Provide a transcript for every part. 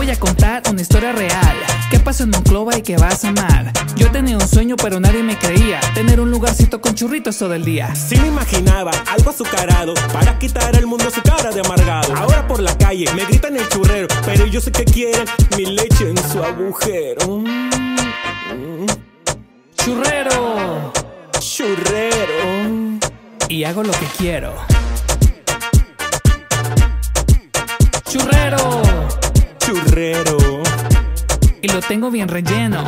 voy a contar una historia real. ¿Qué pasó en Monclova y que vas a amar? Yo tenía un sueño pero nadie me creía, tener un lugarcito con churritos todo el día. Sí me imaginaba algo azucarado para quitar al mundo su cara de amargado. Ahora por la calle me gritan el churrero, pero yo sé que quieren mi leche en su agujero. Churrero, churrero, y hago lo que quiero. Churrero, churrero, y lo tengo bien relleno.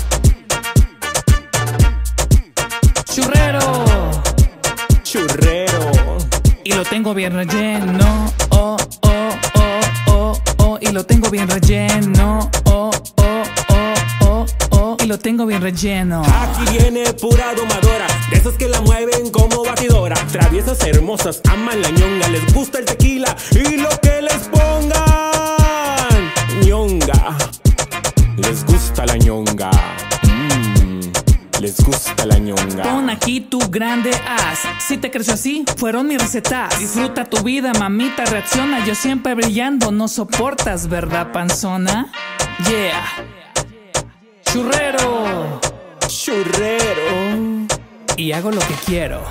Churrero, churrero, y lo tengo bien relleno. Oh, oh, oh, oh, oh, y lo tengo bien relleno. Oh, oh, oh, oh, oh, y lo tengo bien relleno. Aquí viene pura domadora, de esas que la mueven como batidora. Traviesas hermosas, aman la ñonga, les gusta el tequila y lo que les pongan. Ñonga, les gusta la ñonga. Les gusta la ñonga. Pon aquí tu grande as. Si te creció así, fueron mis recetas. Disfruta tu vida, mamita, reacciona. Yo siempre brillando, no soportas, ¿verdad, panzona? Yeah. Churrero, churrero, y hago lo que quiero.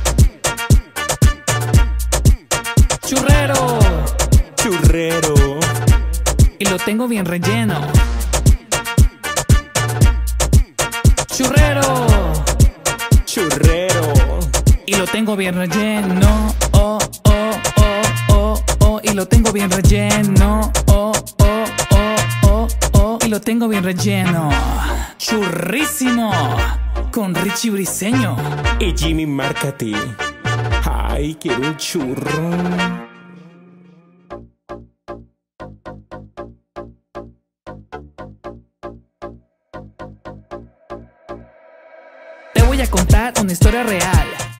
Churrero, churrero, y lo tengo bien relleno. Churrero, churrero, y lo tengo bien relleno. Oh, oh, oh, oh, oh, y lo tengo bien relleno. Oh, oh, oh, oh, oh, y lo tengo bien relleno. Churrísimo, con Richie Briseño y Jimmy Marcati. Ay, quiero un churro. Te voy a contar una historia real.